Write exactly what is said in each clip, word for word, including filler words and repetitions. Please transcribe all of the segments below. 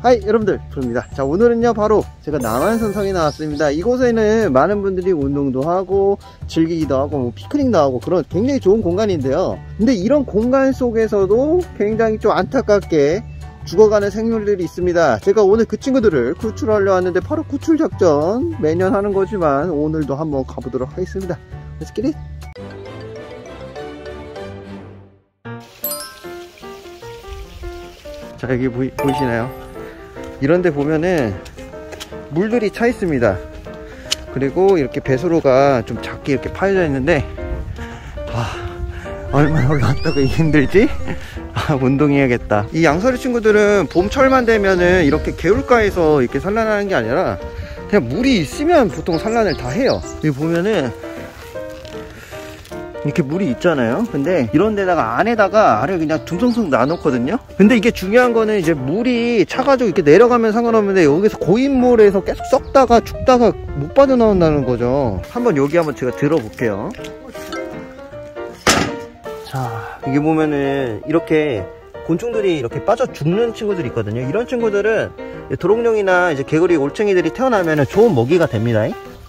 하이 여러분들, 부릅니다. 자, 오늘은요 바로 제가 남한산성에 나왔습니다. 이곳에는 많은 분들이 운동도 하고 즐기기도 하고 뭐 피크닉도 하고 그런 굉장히 좋은 공간인데요, 근데 이런 공간 속에서도 굉장히 좀 안타깝게 죽어가는 생물들이 있습니다. 제가 오늘 그 친구들을 구출하려 왔는데, 바로 구출 작전 매년 하는 거지만 오늘도 한번 가보도록 하겠습니다. Let's get it. 자, 여기 보이, 보이시나요? 이런데 보면은 물들이 차 있습니다. 그리고 이렇게 배수로가 좀 작게 이렇게 파여져 있는데, 아, 얼마나 올라왔다고 이게 힘들지? 아, 운동해야겠다. 이 양서류 친구들은 봄철만 되면은 이렇게 개울가에서 이렇게 산란하는 게 아니라 그냥 물이 있으면 보통 산란을 다 해요. 여기 보면은 이렇게 물이 있잖아요. 근데 이런 데다가 안에다가 알을 그냥 둥성둥 놔놓거든요. 근데 이게 중요한 거는 이제 물이 차가지고 이렇게 내려가면 상관없는데, 여기서 고인물에서 계속 썩다가 죽다가 못 빠져나온다는 거죠. 한번 여기 한번 제가 들어볼게요. 자, 이게 보면은 이렇게 곤충들이 이렇게 빠져 죽는 친구들이 있거든요. 이런 친구들은 도롱뇽이나 이제 개구리, 올챙이들이 태어나면은 좋은 먹이가 됩니다.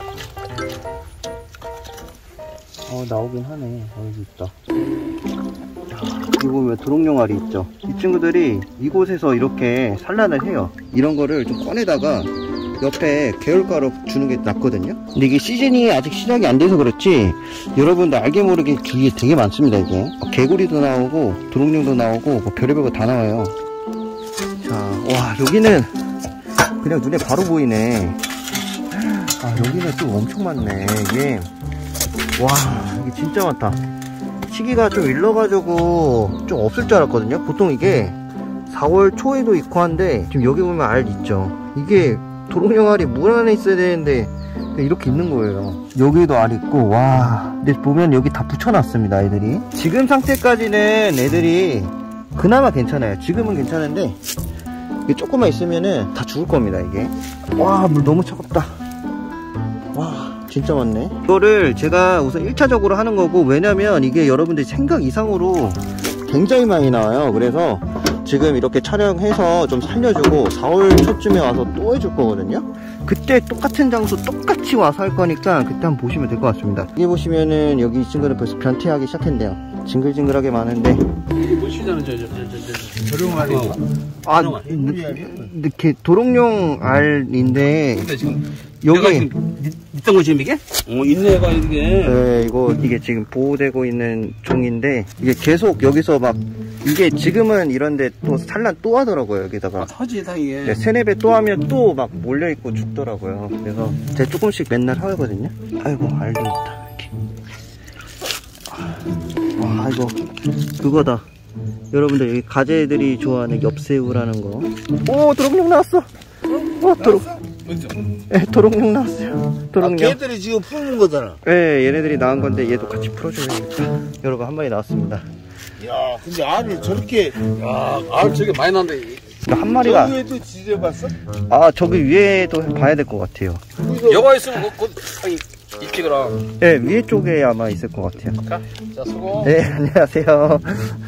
어, 나오긴 하네. 어, 여기 있다. 여기 보면 도롱뇽 알이 있죠. 이 친구들이 이곳에서 이렇게 산란을 해요. 이런 거를 좀 꺼내다가 옆에 개울가로 주는 게 낫거든요. 근데 이게 시즌이 아직 시작이 안 돼서 그렇지, 여러분들 알게 모르게 기회 되게 많습니다. 이게 개구리도 나오고 도롱뇽도 나오고 뭐 별의별 거 다 나와요. 자, 와, 여기는 그냥 눈에 바로 보이네. 아, 여기는 또 엄청 많네. 이게, 와, 이게 진짜 많다. 시기가 좀 일러가지고 좀 없을 줄 알았거든요. 보통 이게 사월 초에도 있고 한데, 지금 여기 보면 알 있죠. 이게 도롱뇽 알이 물 안에 있어야 되는데 이렇게 있는 거예요. 여기도 알 있고, 와. 근데 보면 여기 다 붙여놨습니다, 애들이. 지금 상태까지는 애들이 그나마 괜찮아요. 지금은 괜찮은데 이게 조금만 있으면은 다 죽을 겁니다, 이게. 와, 물 너무 차갑다. 와, 진짜 많네. 이거를 제가 우선 일 차적으로 하는 거고, 왜냐면 이게 여러분들이 생각 이상으로 굉장히 많이 나와요. 그래서 지금 이렇게 촬영해서 좀 살려주고 사월 초쯤에 와서 또 해줄 거거든요. 그때 똑같은 장소 똑같이 와서 할 거니까 그때 한번 보시면 될 것 같습니다. 여기 보시면은 여기 이 친구는 벌써 변태하기 시작했네요. 징글징글하게 많은데. 뭐 시장은 저, 저, 저, 저, 저, 도롱알이고. 아, 이렇게 도롱뇽 알인데. 근데 지금 여기 있던 거 지금 이게? 어, 있네가 이게. 네, 이거 이게 지금 보호되고 있는 종인데, 이게 계속 여기서 막, 이게 지금은 이런데 또 산란 또 하더라고요, 여기다가. 아, 터지 사이에. 네, 세네 배 또 하면 또 막 몰려있고 죽더라고요. 그래서 제가 조금씩 맨날 하거든요. 아이고, 알도 있다. 이렇게. 아, 아이고, 그거다. 여러분들, 여기 가재들이 좋아하는 엽새우라는 거. 오, 도롱뇽 나왔어! 어, 도롱. 네, 도롱뇽 나왔어요. 도롱뇽. 아, 걔들이 지금 푸는 거잖아. 네, 얘네들이 나온 건데 얘도 같이 풀어줘야겠다. 여러분, 한 마리 나왔습니다. 야, 근데 알을 저렇게, 야, 알 저게 많이 나는데. 한 마리가. 저 위에도 지져봤어? 아, 저기 위에도 봐야 될 것 같아요. 여가 있으면 그, 그, 아니, 있지그라. 네, 위에 쪽에 아마 있을 것 같아요. 자, 자, 수고. 네, 안녕하세요.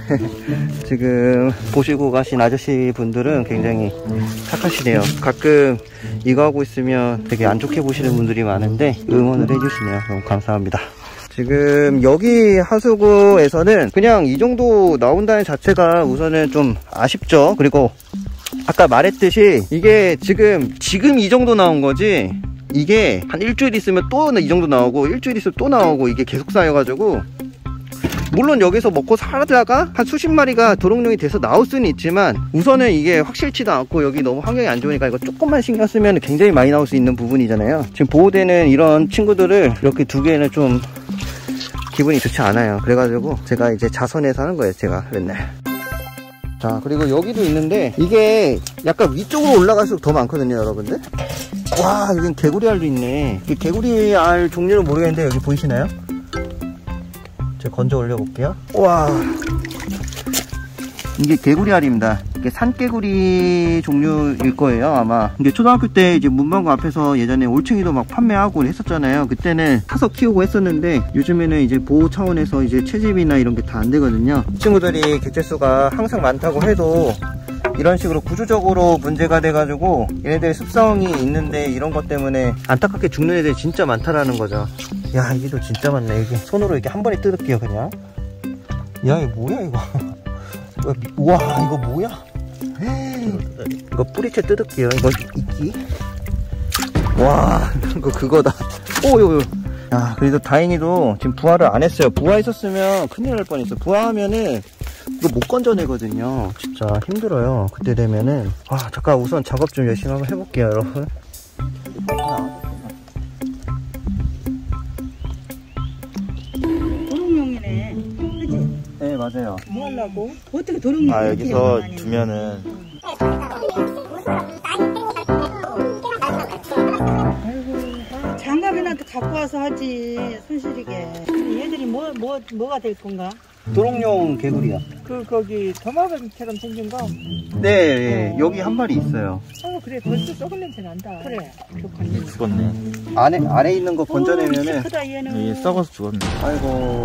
지금 보시고 가신 아저씨 분들은 굉장히 착하시네요. 가끔 이거 하고 있으면 되게 안 좋게 보시는 분들이 많은데 응원을 해주시네요. 너무 감사합니다. 지금 여기 하수구에서는 그냥 이 정도 나온다는 자체가 우선은 좀 아쉽죠. 그리고 아까 말했듯이 이게 지금 지금 이 정도 나온 거지, 이게 한 일주일 있으면 또 이 정도 나오고, 일주일 있으면 또 나오고, 이게 계속 쌓여가지고, 물론 여기서 먹고 살다가 한 수십 마리가 도롱뇽이 돼서 나올 수는 있지만, 우선은 이게 확실치도 않고 여기 너무 환경이 안 좋으니까 이거 조금만 신경 쓰면 굉장히 많이 나올 수 있는 부분이잖아요. 지금 보호되는 이런 친구들을 이렇게 두기에는 좀 기분이 좋지 않아요. 그래가지고 제가 이제 자선해서 하는 거예요, 제가 맨날. 자, 그리고 여기도 있는데 이게 약간 위쪽으로 올라갈수록 더 많거든요, 여러분들. 와, 여긴 개구리 알도 있네. 이 개구리 알 종류는 모르겠는데 여기 보이시나요? 제가 건져 올려볼게요. 와, 이게 개구리 알입니다. 이게 산개구리 종류일 거예요, 아마. 이게 초등학교 때 이제 문방구 앞에서 예전에 올챙이도 막 판매하고 했었잖아요. 그때는 사서 키우고 했었는데, 요즘에는 이제 보호 차원에서 이제 채집이나 이런 게 다 안 되거든요. 친구들이 개체수가 항상 많다고 해도 이런 식으로 구조적으로 문제가 돼가지고 얘네들 습성이 있는데 이런 것 때문에 안타깝게 죽는 애들이 진짜 많다라는 거죠. 야, 이게도 진짜 많네. 이게 손으로 이렇게 한 번에 뜯을게요 그냥. 야, 이거 뭐야 이거. 우와, 이거 뭐야. 이거 뿌리채 뜯을게요. 이거 이끼. 와, 이거 그거다. 오요. 야, 그래도 다행히도 지금 부화를 안 했어요. 부화했었으면 큰일 날 뻔했어. 부화하면은 이거 못 건져내거든요. 진짜 힘들어요. 그때 되면은. 아, 잠깐 우선 작업 좀 열심히 한번 해볼게요, 여러분. 도롱뇽이네. 그치? 네, 맞아요. 뭐 하려고? 어떻게 도롱뇽 아, 여기서 두면은. 아이고, 장갑이라도 갖고 와서 하지, 손실이게. 얘들이 뭐, 뭐, 뭐가 될 건가? 도롱뇽 개구리야. 그, 거기, 도마뱀처럼 생긴 거? 네, 네, 여기 한 마리 있어요. 어, 그래, 벌써 썩은 냄새 난다. 그래, 좋겠네. 죽었네. 안에, 아래 있는 거 건져내면은. 어, 크다, 얘는. 이 썩어서 죽었네. 아이고.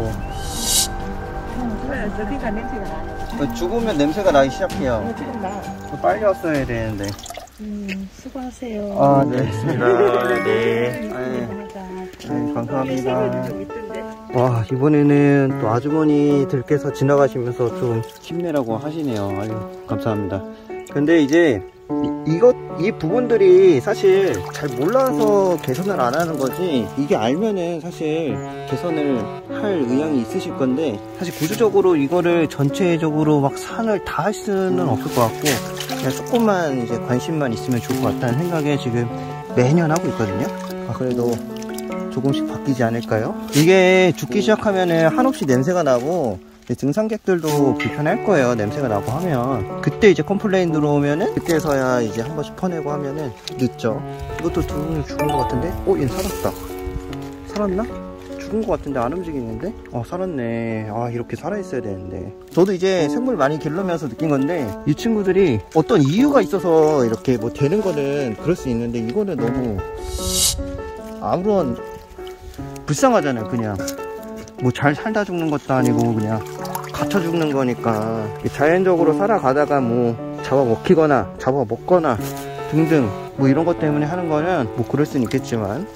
어, 그래, 저기가 냄새가 나. 죽으면 냄새가 나기 시작해요. 어, 지금 나. 빨리 왔어야 되는데. 음, 수고하세요. 아, 네. 알겠습니다. 네. 네, 감사합니다. 와, 이번에는 또 아주머니들께서 지나가시면서 좀 힘내라고 하시네요. 아유, 감사합니다. 근데 이제 이, 이것, 이 부분들이 사실 잘 몰라서 개선을 안 하는 거지, 이게 알면은 사실 개선을 할 의향이 있으실 건데, 사실 구조적으로 이거를 전체적으로 막 산을 다 할 수는 없을 것 같고, 그냥 조금만 이제 관심만 있으면 좋을 것 같다는 생각에 지금 매년 하고 있거든요. 아, 그래도 조금씩 바뀌지 않을까요? 이게 죽기 시작하면은 한없이 냄새가 나고 등산객들도 불편할 거예요. 냄새가 나고 하면. 그때 이제 컴플레인 들어오면은 그때서야 이제 한 번씩 퍼내고 하면은 늦죠. 이것도 두분이 죽은 것 같은데? 어, 얘 살았다. 살았나? 죽은 것 같은데 안 움직이는데? 어, 살았네. 아, 이렇게 살아있어야 되는데. 저도 이제 생물 많이 기르면서 느낀 건데, 이 친구들이 어떤 이유가 있어서 이렇게 뭐 되는 거는 그럴 수 있는데, 이거는 너무 아무런 불쌍하잖아요. 그냥 뭐 잘 살다 죽는 것도 아니고 그냥 갇혀 죽는 거니까. 자연적으로 살아가다가 뭐 잡아먹히거나 잡아먹거나 등등 뭐 이런 것 때문에 하는 거는 뭐 그럴 수는 있겠지만,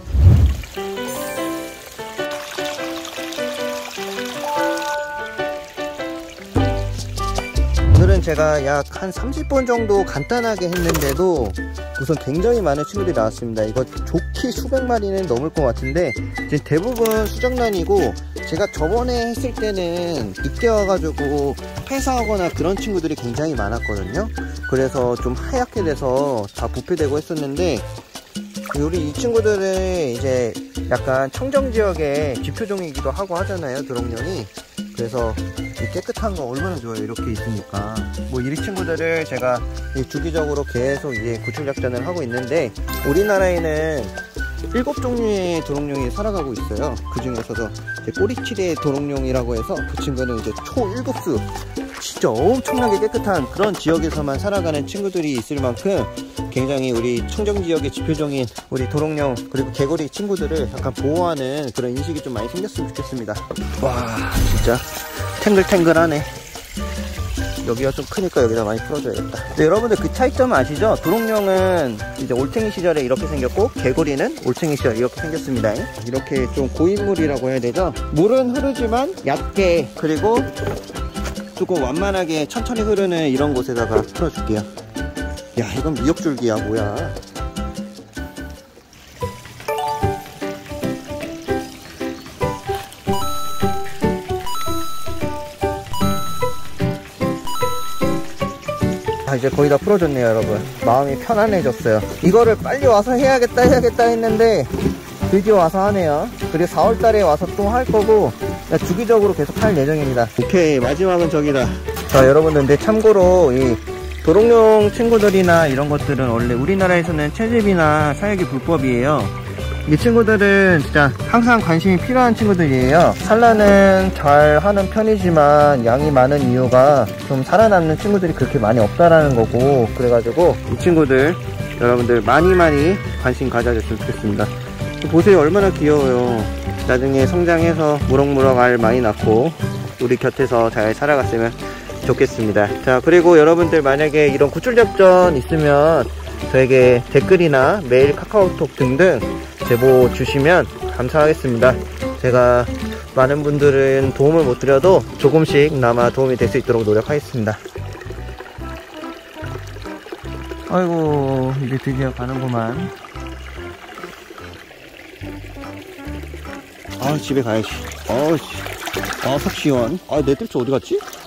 오늘은 제가 약 한 삼십 분 정도 간단하게 했는데도 우선 굉장히 많은 친구들이 나왔습니다. 이거 좋게 수백 마리는 넘을 것 같은데, 이제 대부분 수정란이고, 제가 저번에 했을 때는 이때 와가지고 폐사하거나 그런 친구들이 굉장히 많았거든요. 그래서 좀 하얗게 돼서 다 부패되고 했었는데, 우리 이 친구들은 이제 약간 청정지역의 지표종이기도 하고 하잖아요, 도롱뇽이. 그래서 깨끗한 거 얼마나 좋아요, 이렇게 있으니까. 뭐 이 친구들을 제가 주기적으로 계속 이제 구출 작전을 하고 있는데, 우리나라에는 일곱 종류의 도롱뇽이 살아가고 있어요. 그 중에서도 이제 꼬리치레 도롱뇽이라고 해서, 그 친구는 이제 초일급수, 진짜 엄청나게 깨끗한 그런 지역에서만 살아가는 친구들이 있을 만큼 굉장히 우리 청정지역의 지표종인 우리 도롱뇽 그리고 개구리 친구들을 약간 보호하는 그런 인식이 좀 많이 생겼으면 좋겠습니다. 와, 진짜 탱글탱글하네. 여기가 좀 크니까 여기다 많이 풀어줘야겠다. 네, 여러분들 그 차이점 아시죠? 도롱뇽은 이제 올챙이 시절에 이렇게 생겼고, 개구리는 올챙이 시절에 이렇게 생겼습니다. 이렇게 좀 고인물이라고 해야 되죠? 물은 흐르지만 얕게, 그리고 조금 완만하게 천천히 흐르는 이런 곳에다가 풀어줄게요. 야, 이건 미역줄기야 뭐야. 아, 이제 거의 다 풀어줬네요, 여러분. 마음이 편안해졌어요. 이거를 빨리 와서 해야겠다 해야겠다 했는데 드디어 와서 하네요. 그리고 사월 달에 와서 또 할 거고, 주기적으로 계속 할 예정입니다. 오케이, 마지막은 저기다. 자, 여러분들, 근데 참고로 이 도롱뇽 친구들이나 이런 것들은 원래 우리나라에서는 채집이나 사육이 불법이에요. 이 친구들은 진짜 항상 관심이 필요한 친구들이에요. 산란은 잘 하는 편이지만 양이 많은 이유가 좀 살아남는 친구들이 그렇게 많이 없다라는 거고, 그래가지고 이 친구들 여러분들 많이 많이 관심 가져줬으면 좋겠습니다. 보세요, 얼마나 귀여워요. 나중에 성장해서 무럭무럭 알 많이 낳고 우리 곁에서 잘 살아갔으면 좋겠습니다. 자, 그리고 여러분들 만약에 이런 구출작전 있으면 저에게 댓글이나 메일, 카카오톡 등등 제보 주시면 감사하겠습니다. 제가 많은 분들은 도움을 못 드려도 조금씩나마 도움이 될 수 있도록 노력하겠습니다. 아이고, 이제 드디어 가는구만. 아, 집에 가야지. 아, 아, 속 시원. 아, 내 뜰채 어디 갔지?